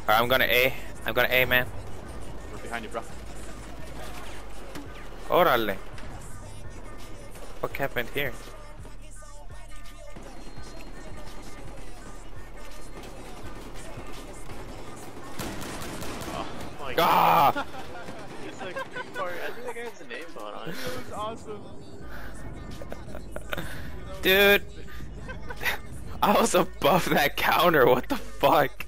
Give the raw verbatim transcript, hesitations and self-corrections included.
Alright, I'm gonna A. I'm gonna A, man. We're behind you, bro. Órale. What happened here? Oh my Ah! god. It's like, sorry, I think that guy has a name on it. That was awesome. Dude, I was above that counter. What the fuck?